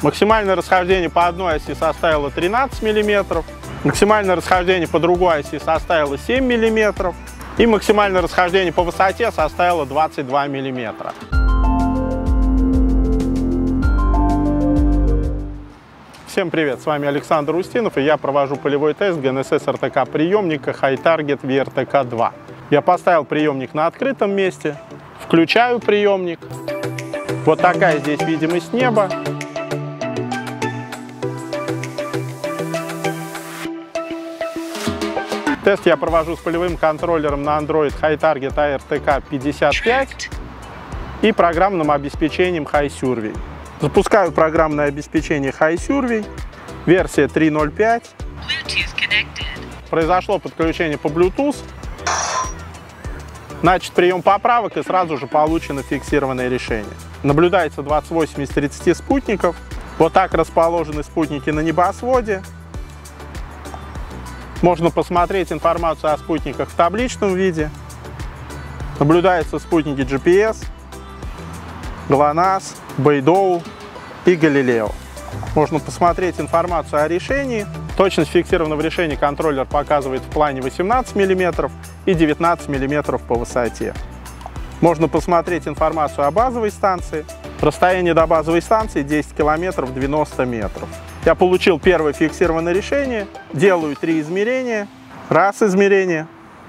Максимальное расхождение по одной оси составило 13 мм. Максимальное расхождение по другой оси составило 7 мм. И максимальное расхождение по высоте составило 22 мм. Всем привет, с вами Александр Устинов, и я провожу полевой тест GNSS RTK приемника HiTarget VRTK2. Я поставил приемник на открытом месте, включаю приемник. Вот такая здесь видимость неба. Тест я провожу с полевым контроллером на Android HiTarget ARTK55 и программным обеспечением HiSurvey. Запускаю программное обеспечение HiSurvey, версия 3.0.5. Произошло подключение по Bluetooth. Значит, прием поправок, и сразу же получено фиксированное решение. Наблюдается 28 из 30 спутников. Вот так расположены спутники на небосводе. Можно посмотреть информацию о спутниках в табличном виде. Наблюдаются спутники GPS, GLONASS, BeiDou и Галилео. Можно посмотреть информацию о решении. Точность фиксированного решения контроллер показывает в плане 18 мм и 19 мм по высоте. Можно посмотреть информацию о базовой станции. Расстояние до базовой станции 10 км 90 метров. Я получил первое фиксированное решение. Делаю 3 измерения. Раз измерение,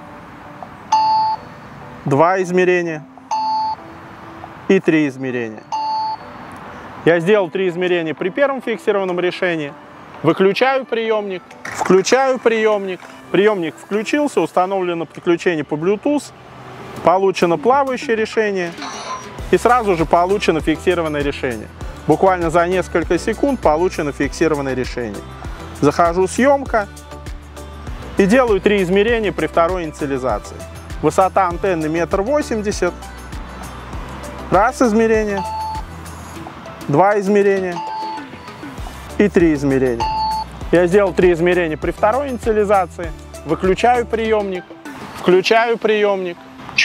2 измерения и 3 измерения. Я сделал 3 измерения при первом фиксированном решении. Выключаю приемник, включаю приемник. Приемник включился, установлено подключение по Bluetooth. Получено плавающее решение и сразу же получено фиксированное решение. Буквально за несколько секунд получено фиксированное решение. Захожу съемка и делаю 3 измерения при второй инициализации. Высота антенны 1,80 м. Раз измерение, 2 измерения и 3 измерения. Я сделал 3 измерения при второй инициализации. Выключаю приемник, включаю приемник.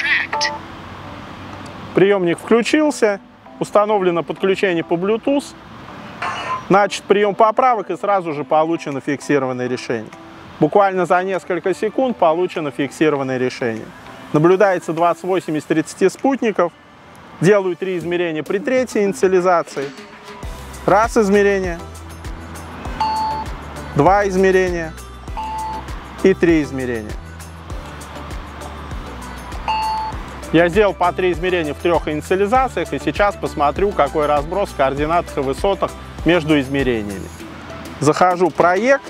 Приемник включился, установлено подключение по Bluetooth. Значит, прием поправок, и сразу же получено фиксированное решение. Буквально за несколько секунд получено фиксированное решение. Наблюдается 28 из 30 спутников. Делаю 3 измерения при третьей инициализации. Раз измерение, 2 измерения и 3 измерения. Я сделал по 3 измерения в 3 инициализациях, и сейчас посмотрю, какой разброс в координатах и высотах между измерениями. Захожу в проект,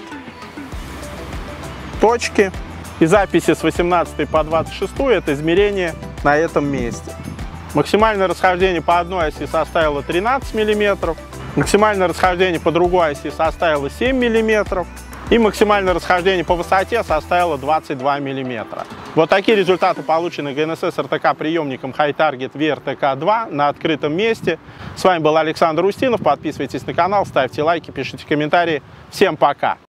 точки, и записи с 18 по 26 это измерение на этом месте. Максимальное расхождение по одной оси составило 13 мм, максимальное расхождение по другой оси составило 7 мм, и максимальное расхождение по высоте составило 22 мм. Вот такие результаты получены GNSS RTK приемником HiTarget VRTK2 на открытом месте. С вами был Александр Устинов. Подписывайтесь на канал, ставьте лайки, пишите комментарии. Всем пока!